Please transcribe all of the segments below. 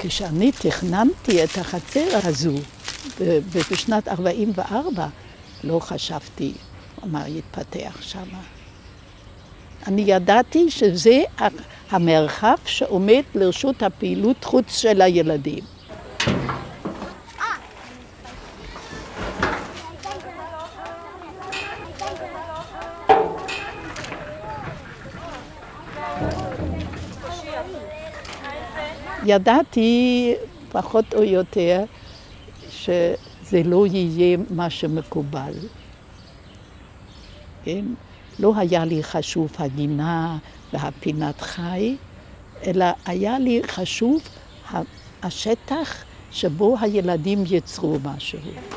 כשאני תכננתי את החצר הזו בשנת 44, לא חשבתי מה יתפתח שם. אני ידעתי שזה המרחב שעומד לרשות הפעילות חוץ של הילדים. ידעתי פחות או יותר שזה לא יהיה מה שמקובל. כן? לא היה לי חשוב הגינה והפינת חי, אלא היה לי חשוב השטח שבו הילדים יצרו משהו.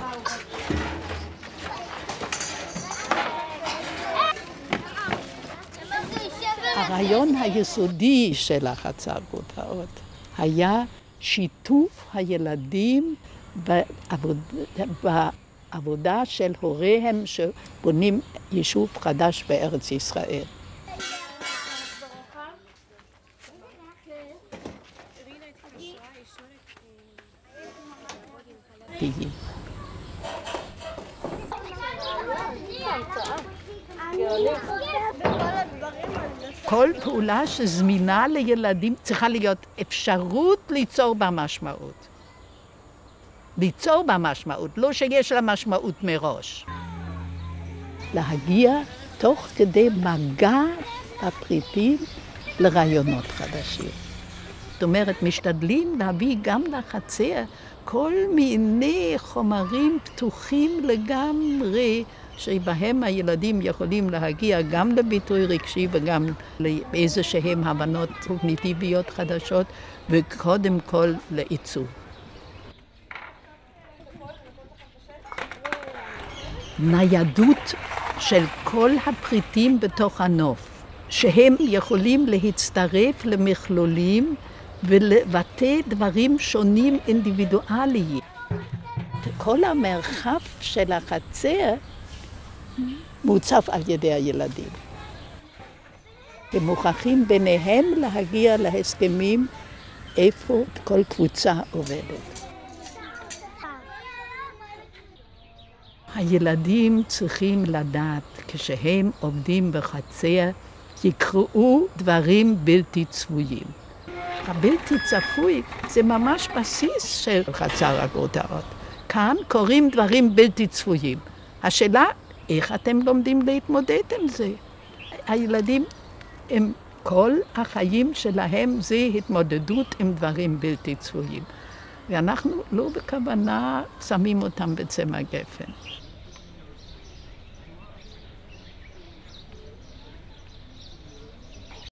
הרעיון היסודי של החצר גטאות היה שיתוף הילדים בעבודה של הוריהם שבונים יישוב חדש בארץ ישראל. כל פעולה שזמינה לילדים צריכה להיות אפשרות ליצור בה משמעות. ליצור בה משמעות, לא שיש לה משמעות מראש. להגיע תוך כדי מגע הפריטים לרעיונות חדשים. זאת אומרת, משתדלים להביא גם לחצר כל מיני חומרים פתוחים לגמרי, שבהם הילדים יכולים להגיע גם לביטוי רגשי וגם לאיזה שהם הבנות קוגניטיביות חדשות, וקודם כל לעיצוב. ניידות של כל הפריטים בתוך הנוף, שהם יכולים להצטרף למכלולים ולבטא דברים שונים אינדיבידואליים. כל המרחב של החצר מוצף על ידי הילדים. הם מוכרחים ביניהם להגיע להסכמים איפה כל קבוצה עובדת. הילדים צריכים לדעת, כשהם עובדים בחצר, יקראו דברים בלתי צפויים. הבלתי צפוי זה ממש בסיס של חצר הגטאות. כאן קוראים דברים בלתי צפויים. השאלה, איך אתם לומדים להתמודד עם זה? הילדים, כל החיים שלהם זה התמודדות עם דברים בלתי צפויים. ואנחנו לא בכוונה שמים אותם בצמר גפן.